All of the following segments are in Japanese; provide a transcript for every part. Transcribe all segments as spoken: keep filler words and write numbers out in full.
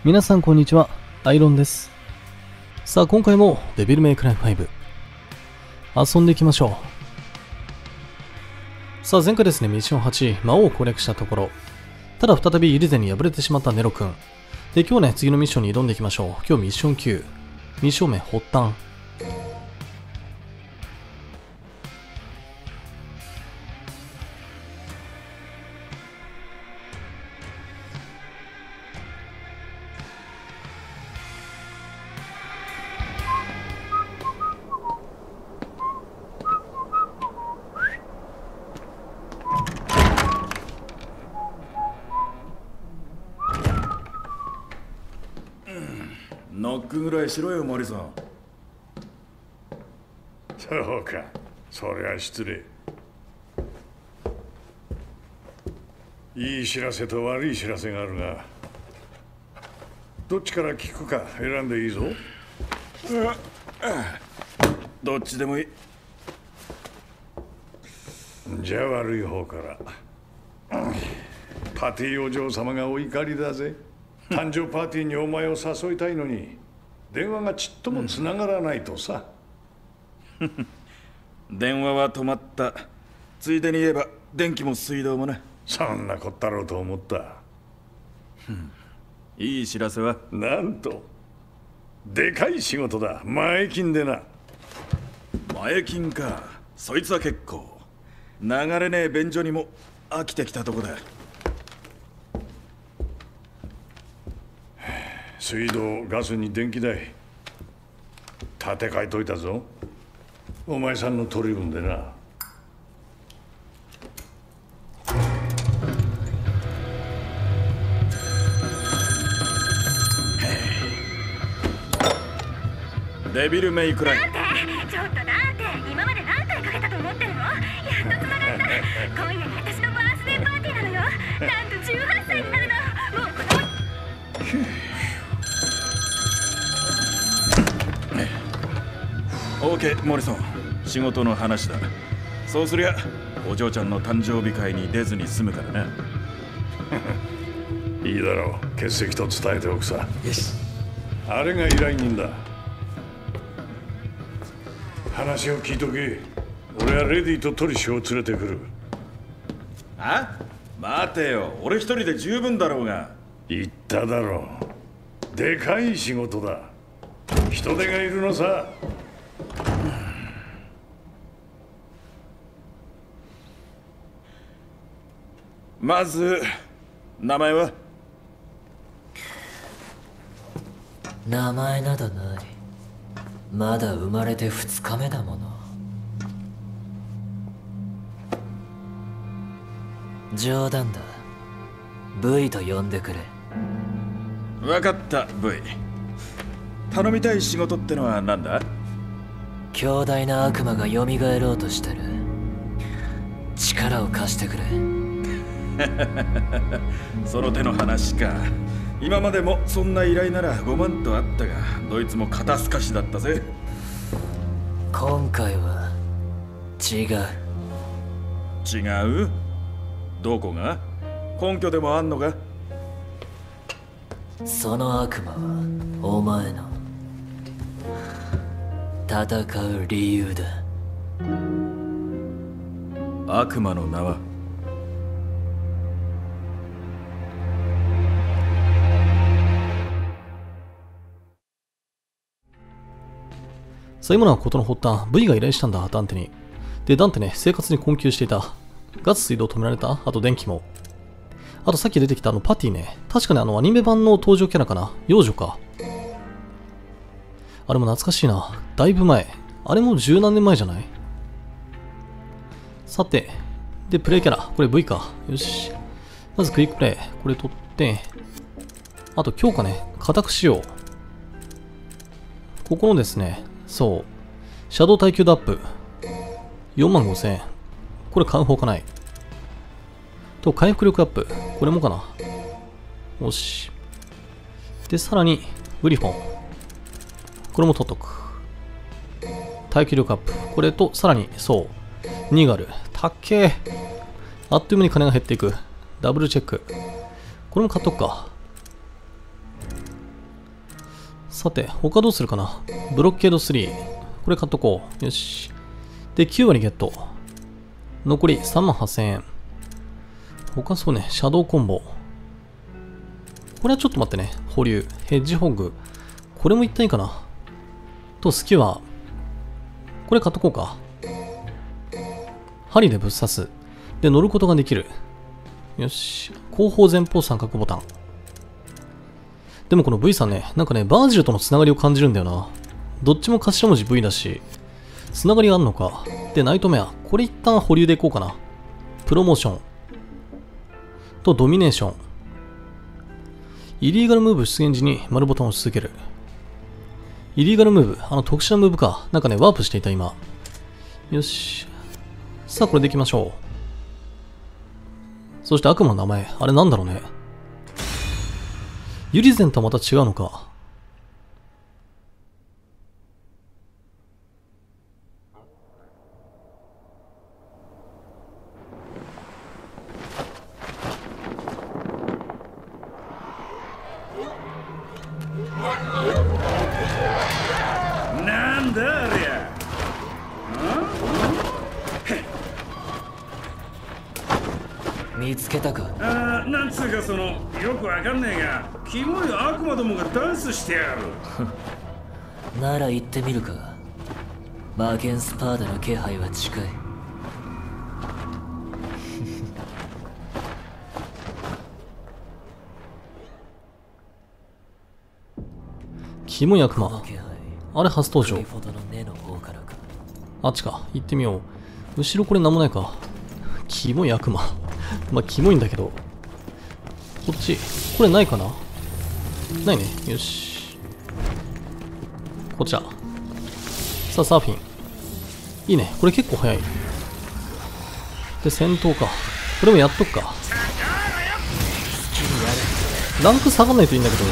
皆さんこんにちは、アイロンです。さあ今回もデビルメイクライファイブ遊んでいきましょう。さあ前回ですね、ミッションはち、魔王を攻略したところ、ただ再びイリゼに敗れてしまったネロ君で、今日ね次のミッションに挑んでいきましょう。今日ミッションきゅう、ミッション名発端。 ノックぐらいしろよ、モリソン。 そうか、それは失礼。いい知らせと悪い知らせがあるが、どっちから聞くか選んでいいぞ。 どっちでもいい。 じゃあ悪い方から。パティお嬢様がお怒りだぜ。誕生パーティーにお前を誘いたいのに電話がちっともつながらないとさ。 電話は止まった。ついでに言えば電気も水道もな。 そんなこったろうと思った。 いい知らせはなんとでかい仕事だ。前金でな。 前金か。そいつは結構。流れねえ便所にも飽きてきたとこだ。 水道、ガスに電気代立て替えといたぞ。お前さんの取り分でな。 デビルメイクライン。 ちょっとなんて、今まで何回かけたと思ってるの？やっと繋がった。今夜が私のバースデーパーティーなのよ。なんとじゅうはっさいになるの。もう子供。 オーケー、モリソン。仕事の話だ。そうすりゃお嬢ちゃんの誕生日会に出ずに済むからな。 いいだろう。欠席と伝えておくさ。 よし。 あれが依頼人だ。話を聞いとけ。俺はレディとトリシュを連れてくる。 あ？待てよ。俺一人で十分だろうが。 言っただろう。でかい仕事だ。人手がいるのさ。 まず名前は？ 名前などない。まだ生まれて二日目だもの。冗談だ。V と呼んでくれ。 分かった、V。頼みたい仕事ってのは何だ？ 強大な悪魔が蘇ろうとしてる。力を貸してくれ。 その手の話か。今までもそんな依頼ならごまんとあったが、どいつも肩透かしだったぜ。 今回は違う。 違う？どこが？根拠でもあんのか？ その悪魔はお前の戦う理由だ。 悪魔の名は？ さあ今のは事の発端、V が依頼したんだ、ダンテに。で、ダンテね、生活に困窮していた。ガス水道止められた。あと電気も。あとさっき出てきたあのパティね。確かにあのアニメ版の登場キャラかな。幼女か。あれも懐かしいな。だいぶ前。あれも十何年前じゃない？さて。で、プレイキャラ。これ V か。よし。まずクイックプレイ。これ取って。あと強化ね。固くしよう。ここのですね。そう。シャドウ耐久度アップ。よんまんごせんえん。これ買う方かない。と、回復力アップ。これもかな。よし。で、さらに、グリフォン。これも取っとく。耐久力アップ。これと、さらに、そう。ニガル。たっけー。あっという間に金が減っていく。ダブルチェック。これも買っとくか。 さて、他どうするかな。ブロッケードスリー。これ買っとこう。よし。で、きゅう割ゲット。残りさんまんはっせんえん。他そうね、シャドウコンボ。これはちょっと待ってね。保留。ヘッジホッグ。これも一体いいかな。と、スキュア。これ買っとこうか。針でぶっ刺す。で、乗ることができる。よし。後方前方三角ボタン。でもこの V さんね、なんかね、バージルとのつながりを感じるんだよな。どっちも頭文字 V だし、つながりがあんのか。で、ナイトメア。これ一旦保留でいこうかな。プロモーション。と、ドミネーション。イリーガルムーブ出現時に丸ボタンを押し続ける。イリーガルムーブ。あの特殊なムーブか。なんかね、ワープしていた今。よし。さあ、これでいきましょう。そして悪魔の名前。あれなんだろうね。ユリゼンとはまた違うのか。 なんだありゃ。 見つけたか。 あー、なんつうかそのよくわかんねえが、キモい悪魔どもがダンスしてやる。 なら行ってみるか。マーケンスパーダの気配は近い。 キモい悪魔。あれ初登場。 クリフォドの根の方からか。 あっちか。行ってみよう。後ろこれなんもないか。キモい悪魔。まあ、キモいんだけど。こっち。これないかな。ないね。よし。こちら。さあ、サーフィン。いいね。これ結構早い。で、戦闘か。これもやっとくか。ランク下がんないといいんだけど。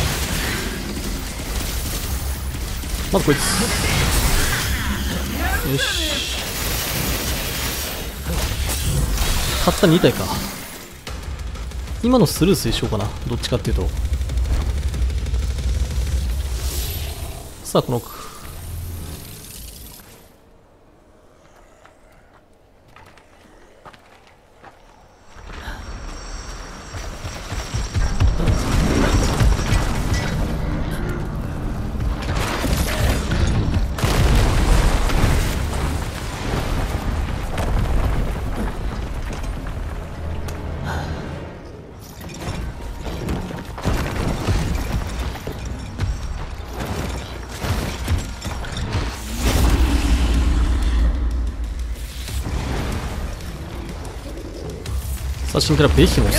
まずこいつ。よし。たったに体か。今のスルースにしようかな。どっちかっていうと。さあ、この奥。写真からベヒモス。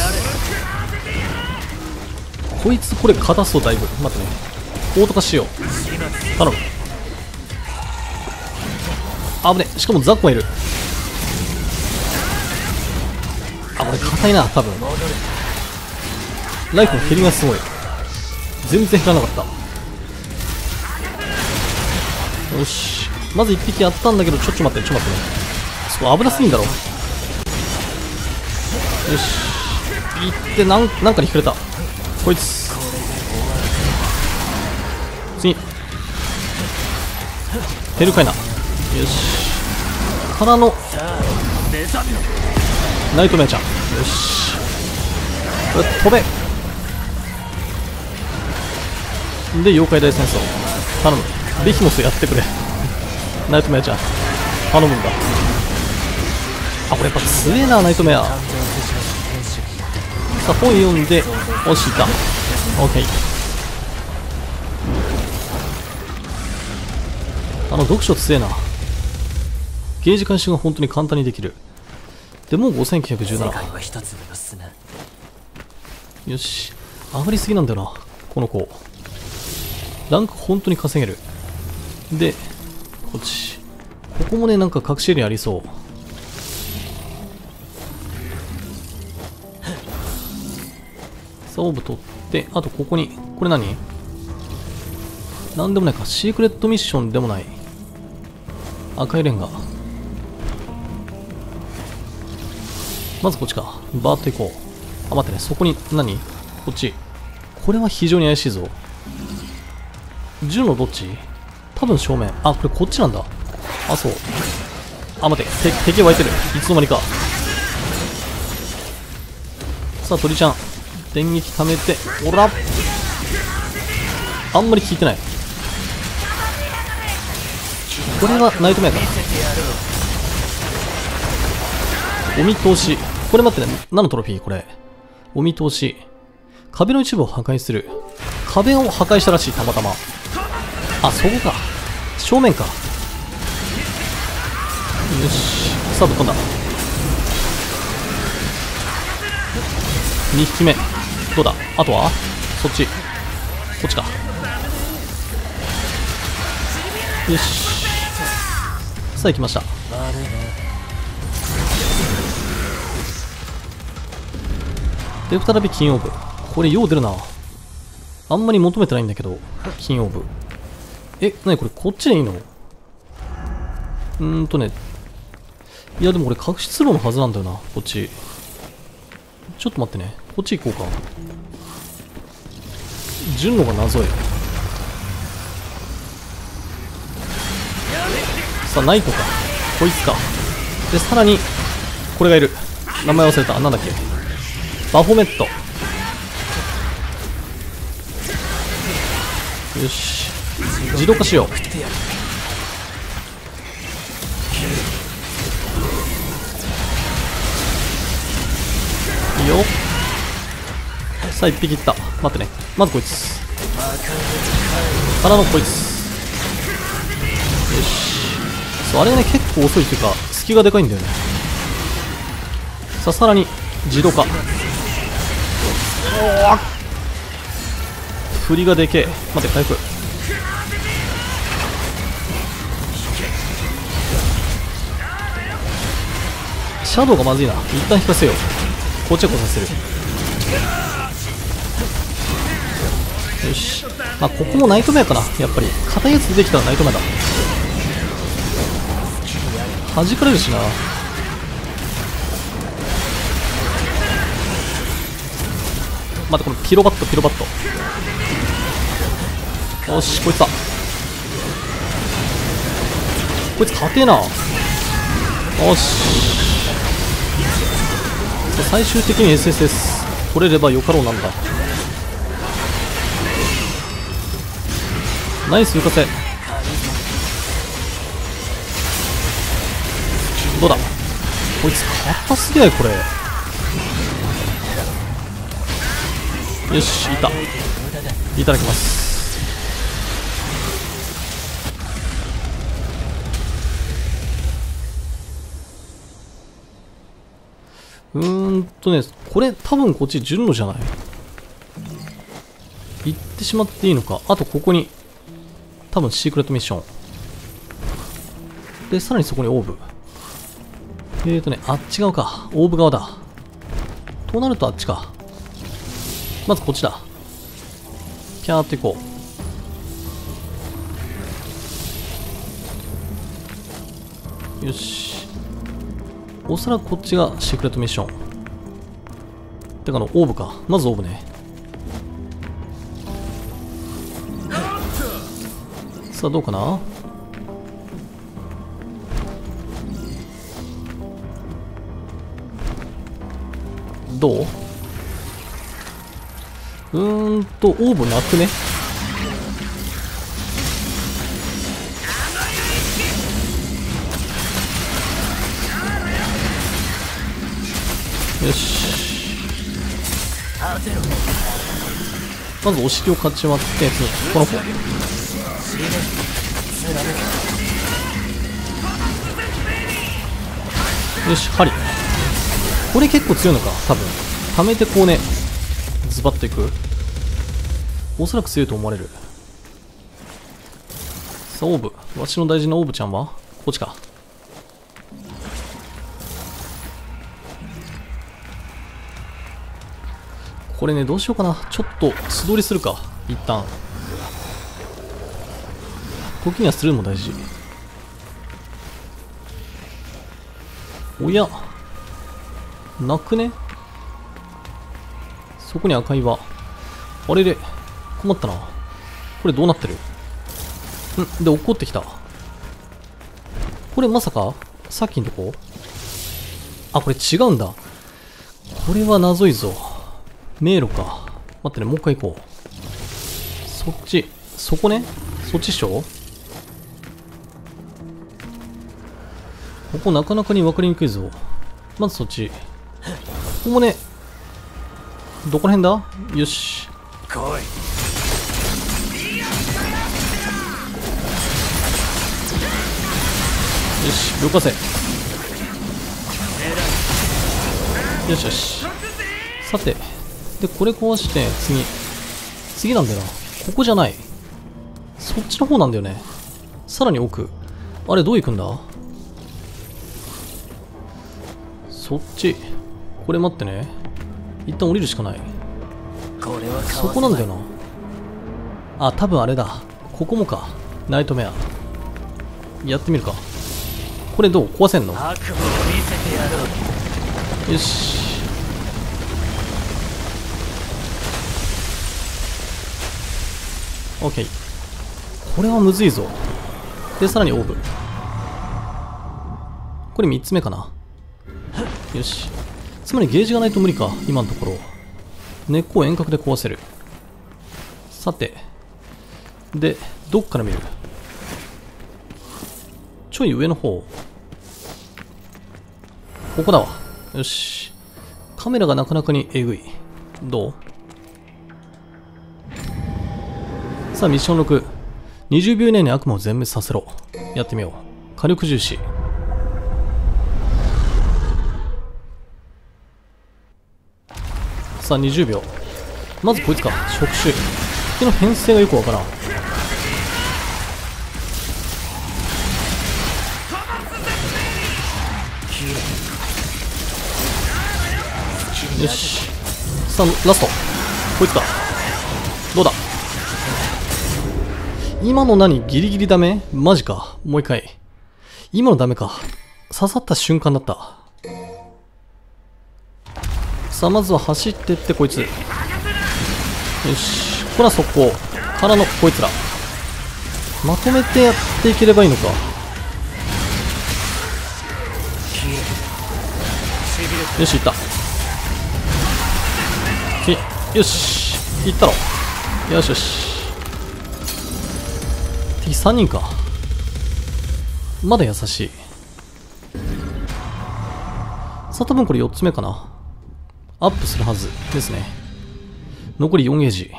こいつこれ硬そうだいぶ。待ってね。オート化しよう。頼む。あぶね。しかもザッコがいる。あ、これ硬いな、多分。ライフの減りがすごい。全然減らなかった。よし。まず一匹やったんだけど、ちょっと待って、ちょっと待ってね。そこ危なすぎんだろ。よし。いって、なん、なんかに触れた。こいつ。次。減るかいな。よし。からの。ナイトメアちゃん。よし。これ、飛べ。で、妖怪大戦争。頼む。ベヒモスやってくれ。ナイトメアちゃん。頼むんだ。あ、これやっぱ強えな、ナイトメア。さあ、本読んで、押した。オッケー。あの、読書強えな。ゲージ回収が本当に簡単にできる。でもうごせんきゅうひゃくじゅうなな。よし。上がりすぎなんだよな、この子。ランク本当に稼げる。で、こっち。ここもね、なんか隠しエリアありそう。オーブ取って、あとここに、これ何？なんでもないか。シークレットミッションでもない。赤いレンガ。まずこっちか。バーッと行こう。あ、待ってね。そこに何？こっち。これは非常に怪しいぞ。 銃のどっち？多分正面。あ、これこっちなんだ。あ、そう。あ、待って。て敵湧いてる。いつの間にか。さあ、鳥ちゃん。電撃溜めて。おら。あんまり効いてない。これがナイトメアかな。お見通し。これ待ってね。何のトロフィーこれ。お見通し。壁の一部を破壊する。壁を破壊したらしい、たまたま。あ、そこか。正面か。よし。さあ、ぶっ飛んだ。にひきめ。どうだ？あとはそっち。こっちか。よし。さあ、行きました。で、再び金オーブ。これ、よう出るな。あんまり求めてないんだけど、金オーブ。え、なにこれ、こっちでいいの？うーんとね。いや、でも俺、隠し通路のはずなんだよな、こっち。ちょっと待ってね。こっち行こうか。順路が謎い。さあ、ナイトか。こいつか。で、さらに、これがいる。名前忘れた。なんだっけ。バフォメット。よし。自動化しよう。いいよ。さあ、一匹いった。待ってね。まずこいつ。からのこいつ。よし。そう、あれがね、結構遅いっていうか、隙がでかいんだよね。さあ、さらに、自動化。おお、振りがでけえ。待って、回復。シャドウがまずいな。一旦引かせよう。こっちは来させる。よし。まあ、ここもナイトメアかな。やっぱり。硬いやつ出てきたらナイトメアだ。弾かれるしな。待って、このピロバット、ピロバット。よし、こいつだ。こいつ硬えな。よし。最終的に エスエス です。取れればよかろうなんだ。ナイス浮かせ。どうだ？こいつ硬すぎないこれ。よし、いた。いただきます。うーんとね、これ多分こっち順路じゃない？行ってしまっていいのか。あとここに多分シークレットミッションで、さらにそこにオーブ。えーとね、あっち側か。オーブ側だ。となるとあっちか。まずこっちだ。ピャーっていこう。よし。おそらくこっちがシークレットミッション。てかの、オーブか。まずオーブね。さあ、どうかな？どう？うーんと、オーブなくね？よし。まずお尻を買っちまって、次、この子。よし、針。これ結構強いのか、多分。溜めてこうね、ズバッといく。おそらく強いと思われる。さあ、オーブ。わしの大事なオーブちゃんはこっちか。これね、どうしようかな。ちょっと素通りするか。一旦。時にはスルーも大事。おや。なくね？そこに赤い輪。あれで、困ったな。これどうなってる？ んで、怒ってきた。これまさかさっきのとこ？あ、これ違うんだ。これは謎いぞ。迷路か。待ってね、もう一回行こう。そっち、そこね。そっちっしょ？ここなかなかに分かりにくいぞ。まずそっち。ここもね、どこら辺だ？よし。 来い。 よし、動かせ。よしよし。さて、で、これ壊して、次。次なんだよな。ここじゃない。そっちの方なんだよね。さらに奥。あれ、どう行くんだ？そっち。これ待ってね。一旦降りるしかない。 これはそこなんだよな。あ、多分あれだ。ここもか。ナイトメア。やってみるか。これどう？壊せんの？ 悪夢を見せてやろう。 よし。オッケー。これはむずいぞ。で、さらにオーブ。これみっつめかな。よし。つまりゲージがないと無理か、今のところ。根っこを遠隔で壊せる。さて。で、どっから見る？ちょい上の方。ここだわ。よし。カメラがなかなかにえぐい。どう？さあ、ミッションろく。にじゅうびょう以内に悪魔を全滅させろ。やってみよう。火力重視。さあ、にじゅうびょう。まずこいつか。触手。敵の編成がよくわからん。よし。さあ、ラスト。こいつか。どうだ？今の何？ギリギリダメ？マジか。もう一回。今のダメか。刺さった瞬間だった。さあ、まずは走ってってこいつ。よし。これは速攻。からのこいつら。まとめてやっていければいいのか。よし、いった。次。よし。いったろ。よしよし。敵さんにんか。まだ優しい。さあ、多分これよっつめかな。アップするはずですね。残りよんゲージ。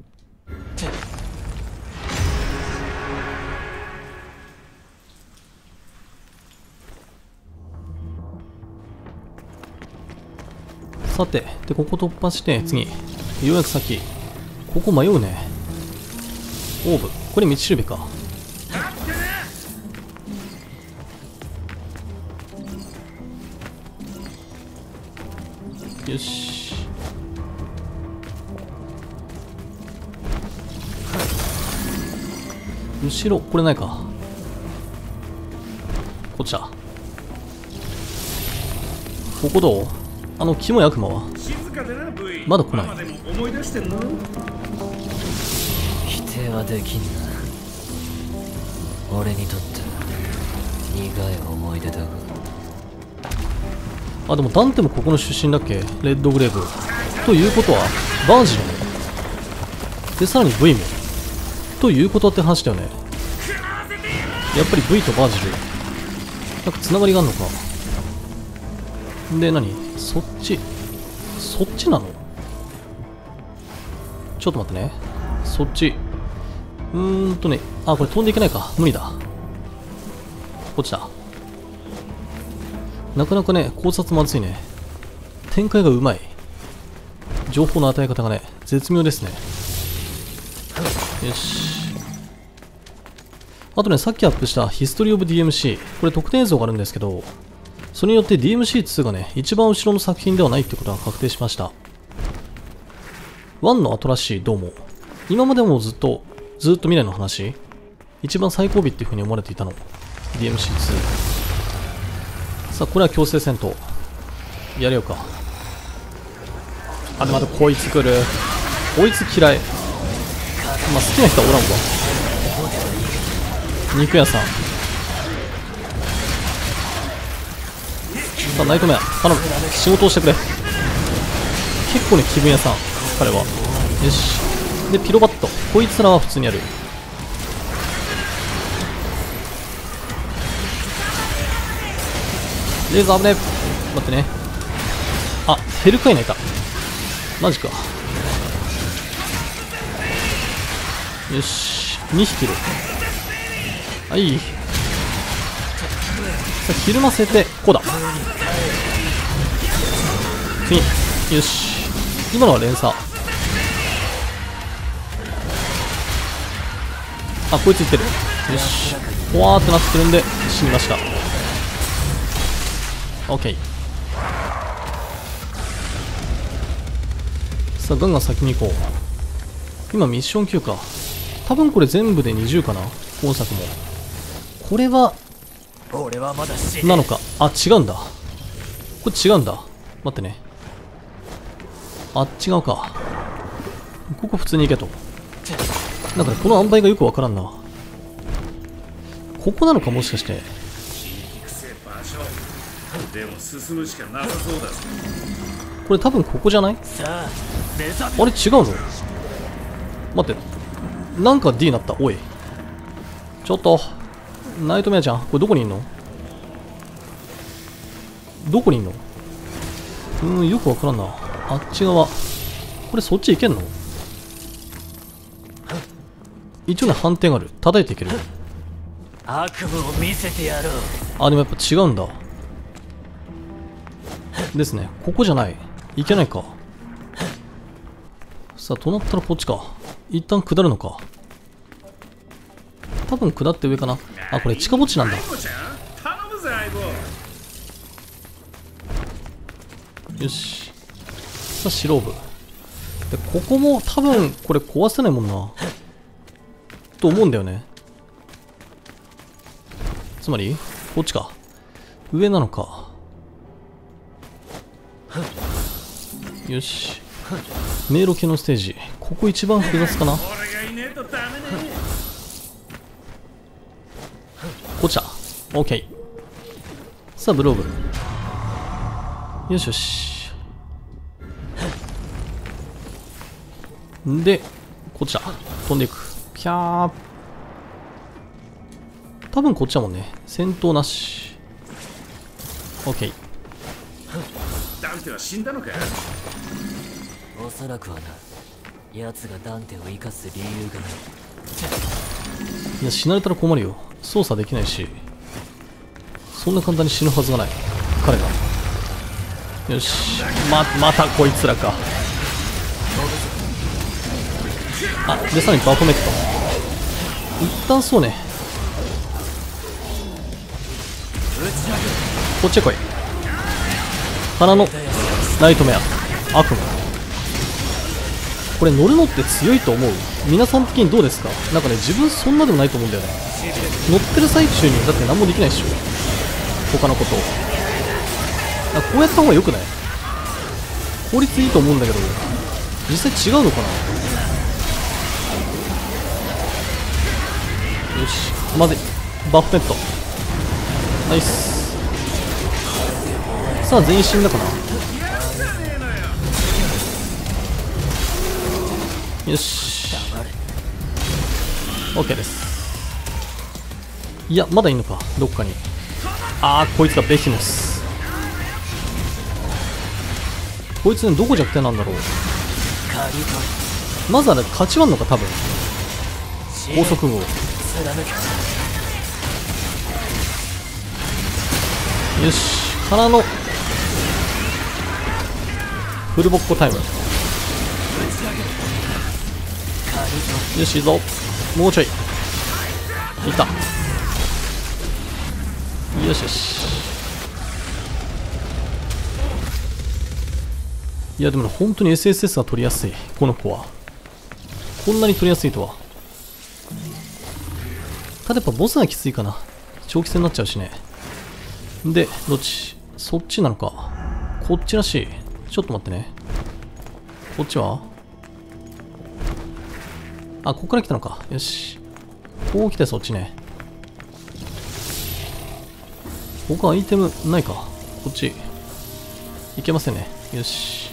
さて、で、ここ突破して、次。ようやく先。ここ迷うね。オーブ。これ道しるべか。よし。後ろ、これないか。こっちだ。ここどう？あの、キモい悪魔はまだ来ない。 否定はできんな。俺にとって苦い思い出だが。 あ、でもダンテもここの出身だっけ？レッドグレーブ。ということは、バージルも。で、さらに V も。ということって話だよね。やっぱり V とバージル。なんかつながりがあるのか。で、何？そっち。そっちなの？ちょっと待ってね。そっち。うーんとね。あ、これ飛んでいけないか。無理だ。こっちだ。なかなかね、考察まずいね。展開がうまい。情報の与え方がね、絶妙ですね。よし。あとね、さっきアップしたヒストリーオブ ディーエムシー。これ特典映像があるんですけど、それによって ディーエムシーツー がね、一番後ろの作品ではないってことが確定しました。ワンの後らしい、どうも。今までもずっと、ずっと未来の話。一番最後尾っていう風に思われていたの。ディーエムシーツー。さあ、これは強制戦闘。やれよか。あ、でまたこいつ来る。こいつ嫌い。まあ、好きな人はおらんわ。 肉屋さん。さあナイトメア頼む、仕事をしてくれ。結構ね気分屋さん彼は。よし、でピロバット、こいつらは普通にやる。レーザー危ねえ。待ってね。あ、ヘルカイナいた。マジか。よし、にひきいる。はい。さあ、ひるませて、こうだ。次。よし。今のは連鎖。あ、こいついってる。よし。ほわーってなってるんで、死にました。オッケー。さあ、ガンガン先に行こう。今、ミッションきゅうか。多分これ全部でにじゅうかな、本作も。これは俺はまだ死なのか。あ、違うんだ。これ違うんだ。待ってね。あ、違うか。ここ普通に行けと。なんかね、この塩梅がよくわからんな。ここなのか、もしかして。 でも進むしかなさそうだ。 これ多分ここじゃない？ さあ目覚あれ違うの？待って。なんか D になった。おい。ちょっと。ナイトメアちゃん。これどこにいんの？どこにいんの？うーん、よくわからんな。あっち側。これそっち行けんの？一応ね、反転がある。叩いていける。 悪夢を見せてやろう。 あ、でもやっぱ違うんだ。ですね。ここじゃない。行けないか。さあ、となったらこっちか。一旦下るのか。多分下って上かな。あ、これ地下墓地なんだ。よし。さあ、白部。で、ここも多分これ壊せないもんな。と思うんだよね。つまり、こっちか。上なのか。よし。迷路系のステージ。ここ一番複雑かな。こっちだ。オッケー。さあ、ブローブ。よしよし。で、こっちだ。飛んでいく。ピャー。多分こっちだもんね。戦闘なし。オッケー。 ダンテは死んだのか？ おそらくはな。奴がダンテを生かす理由がない。 いや、死なれたら困るよ。操作できないし。そんな簡単に死ぬはずがない。彼が。よし。ま、またこいつらか。あ、で、さらにバフメット。一旦そうね。こっちへ来い。花のナイトメア。悪夢。これ乗るのって強いと思う？皆さん的にどうですか？なんかね、自分そんなでもないと思うんだよね。乗ってる最中にだって何もできないでしょ、他のことを。あ、こうやった方が良くない？効率いいと思うんだけど、実際違うのかな。よし、まずい。バフペット。ナイス。さあ、全員死んだかな。よし。OK です。いや、まだいいのか、どっかに。あー、こいつがベヒモス。こいつね、どこ弱点なんだろう。まずあれ、勝ち割んのか、多分。高速号。よし、花のフルボッコタイム。よし、いいぞ。もうちょい。いった。よしよし。いや、でもね、本当に エスエスエス が取りやすい。この子は。こんなに取りやすいとは。ただやっぱボスがきついかな。長期戦になっちゃうしね。で、どっち？そっちなのか。こっちらしい。ちょっと待ってね。こっちは？あ、ここから来たのか。よし。こう来てそっちね。 ここアイテムないか。こっちいけませんね。よし、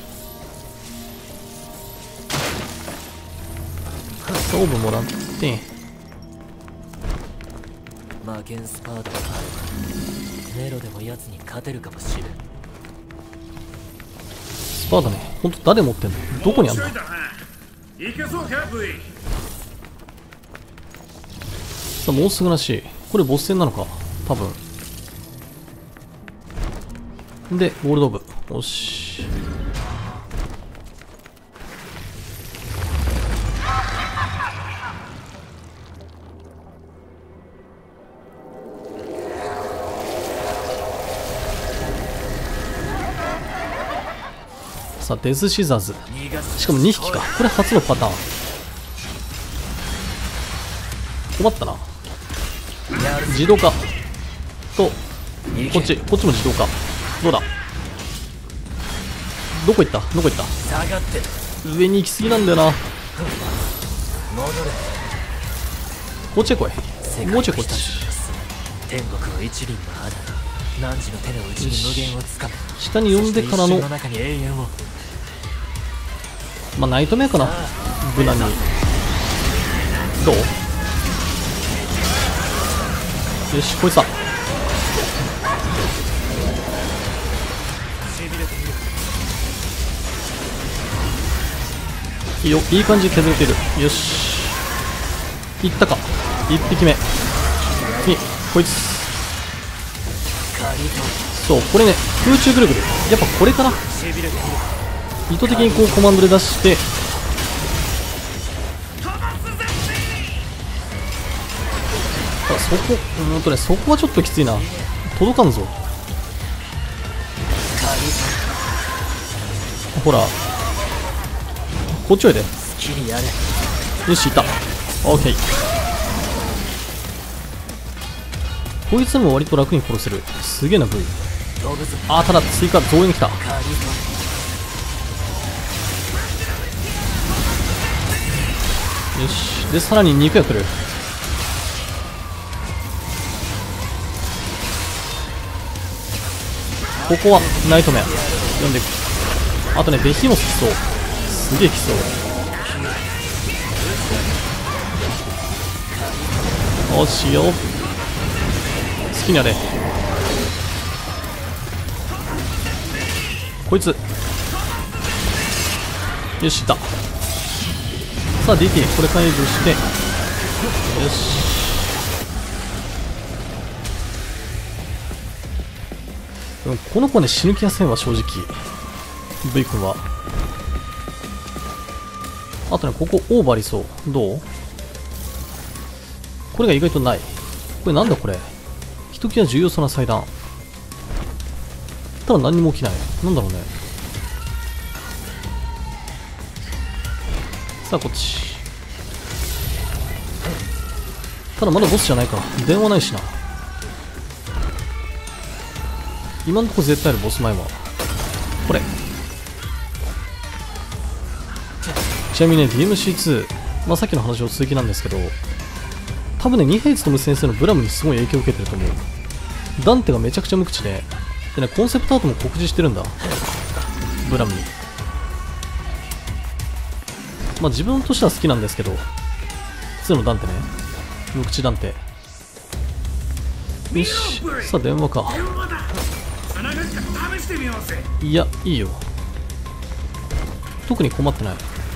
オーブもらって、 マケンスパードがあればネロでも奴に勝てるかもしれん。 スパーだね。ほんと誰持ってんの？どこにあんの？さあもうすぐらしい。これボス戦なのか多分で。ゴールドオブ、よし。さあデスシザーズ、しかもにひきか。これ初のパターン。困ったな。自動化とこっち、こっちも自動化。どうだ、どこ行った、どこ行った。上に行き過ぎなんだよな。こっちへ来い。もうちょいこっち。 天国は一輪の花。汝の手の内に無限をつかむ。 下に呼んでからの、まあナイトメアかな。無難にどう。よし、こいつだ。いいよ、いい感じで削れてる。よし、いったか。いっぴきめにこいつ。そう、これね、空中ぐるぐる、やっぱこれかな。意図的にこうコマンドで出して、あそこ、うーんとね、そこはちょっときついな。届かんぞ。ほら、こっちおいで。よし、いった。オッケー。こいつも割と楽に殺せる。すげえな V。 あー、ただ追加増援来た。よし、でさらに肉が来る。ここはナイトメア呼んでいく。あとね、ベヒモス来そう。すげえ来そう。よしよ、好きにやれ。こいつ、よし、いった。さあ ディーティー これ解除して、よし。うん、この子ね、死ぬ気がせんわ正直。 V 君は。あとね、ここオーバーありそう。どう？これが意外とない。これなんだこれ。ひときわ重要そうな祭壇。ただ何にも起きない。なんだろうね。さあこっち。ただまだボスじゃないか。電話ないしな。今んとこ絶対あるボス前はこれ。ちなみにね ディーエムシーツー、まあ、さっきの話の続きなんですけど、多分ね二平勉先生のブラムにすごい影響を受けてると思う。ダンテがめちゃくちゃ無口で、でね、コンセプトアートも告示してるんだ、ブラムに。まあ自分としては好きなんですけど、普通のダンテね、無口ダンテ。よし、さあ電話か。いや、いいよ、特に困ってない。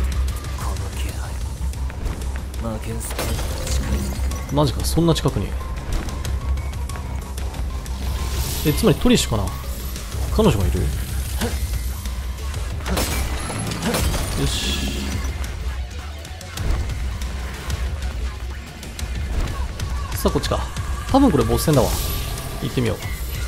マジか、そんな近くに。え、つまりトリッシュかな。彼女がいる。よし、さあこっちか。多分これボス戦だわ。行ってみよう。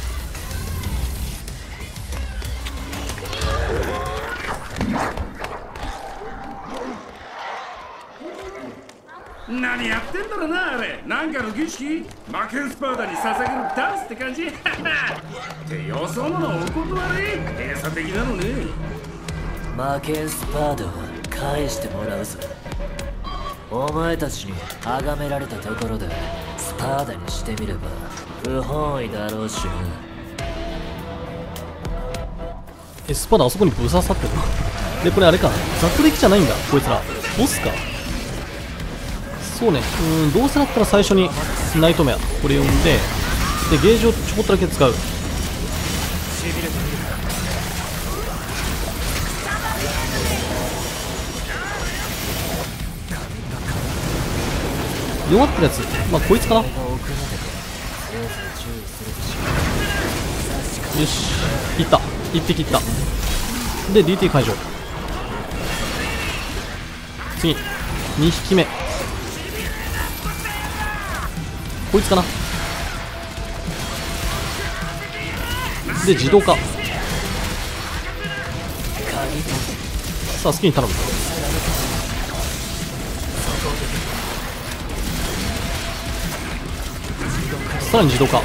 何やってんだろうな、あれ。なんかの儀式？マケンスパウダーに捧げるダンスって感じ。ってよそ者お断り？閉鎖的なのね。 マケンスパウダーは返してもらうぞ。お前たちに崇められたところでスパーダにしてみれば不本意だろうしな。 え、スパダあそこにぶささってるので、これあれか。ザク歴じゃないんだ、こいつら。ボスか。そうね。うーん、どうせだったら最初にナイトメア、これ呼んで、で、ゲージをちょこっとだけ使う。弱ってるやつ、まあこいつかな。よし、いった。いっぴきいった。で ディーティー 解除。次にひきめ、こいつかな。で自動化。さあ好きに頼む。さらに自動化。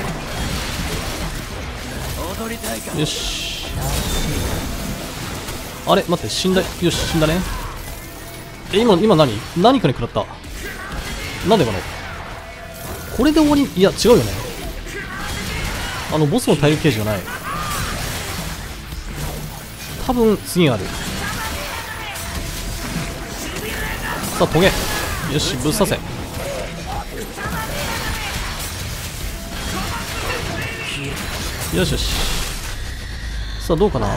よし。あれ待って、死んだ。よし、死んだね。え、今今何何かに食らった。なんでかな。これで終わり。いや違うよね。あのボスの体力ゲージがない。多分次がある。さあトゲ。よし、ぶっ刺せ。よしよし。さあどうかな。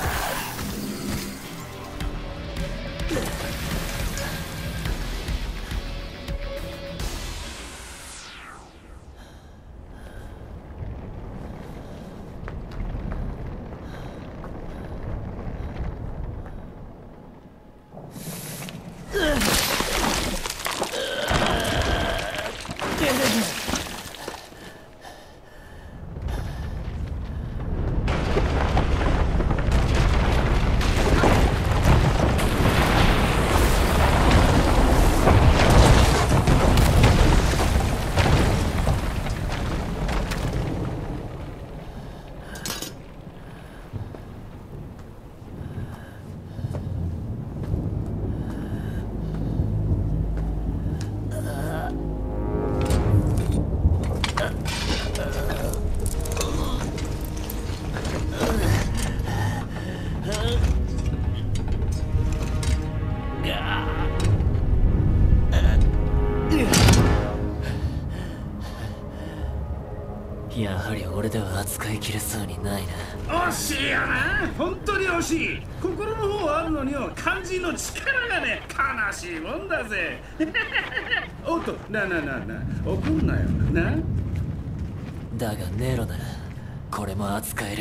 やはり俺では扱いきれそうにないな。 惜しいよな、本当に惜しい。心の方はあるのによ、肝心の力がね、悲しいもんだぜ。おっと、なななな、怒んなよな。 だがネロならこれも扱える。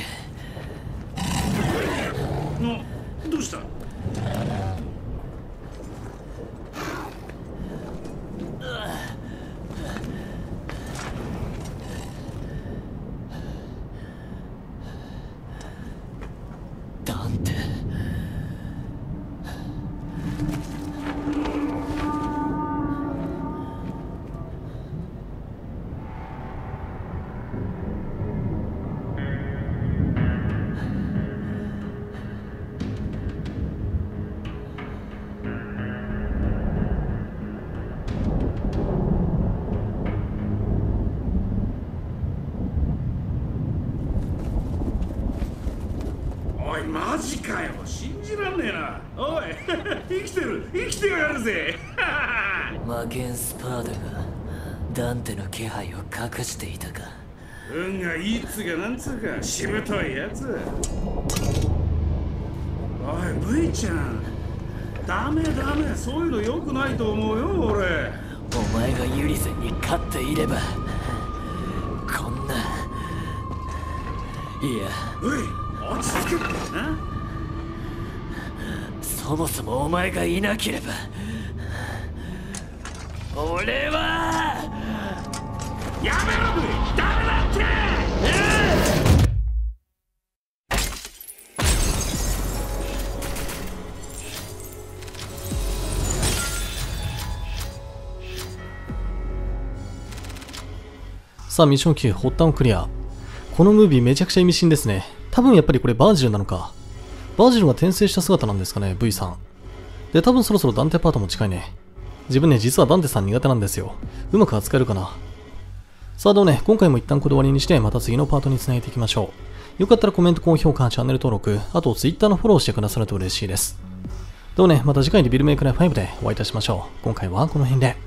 お、どうした？ ダンテ。 おいマジかよ、信じらんねえな。おい生きてる、生きてやるぜ。 魔剣スパーダがダンテの気配を隠していたか。 運がいいっつうかなんつうか、しぶといやつ。おい V ちゃん、ダメダメ、そういうの良くないと思うよ俺。 お前がユリゼンに勝っていればこんな、いやおい落ち着けな。 そもそもお前がいなければ俺はやめろ V、 ダメだって、 さあミッションきゅう、発端をクリア。このムービーめちゃくちゃ意味深ですね。多分やっぱりこれバージルなのか。バージルが転生した姿なんですかね、V さん。で、多分そろそろダンテパートも近いね。自分ね、実はダンテさん苦手なんですよ。うまく扱えるかな。 さあどうね、今回も一旦これで終わりにして、また次のパートにつなげていきましょう。よかったらコメント、高評価、チャンネル登録、あと Twitter のフォローしてくださると嬉しいです。どうね、また次回でビルメイクライファイブでお会いいたしましょう。今回はこの辺で。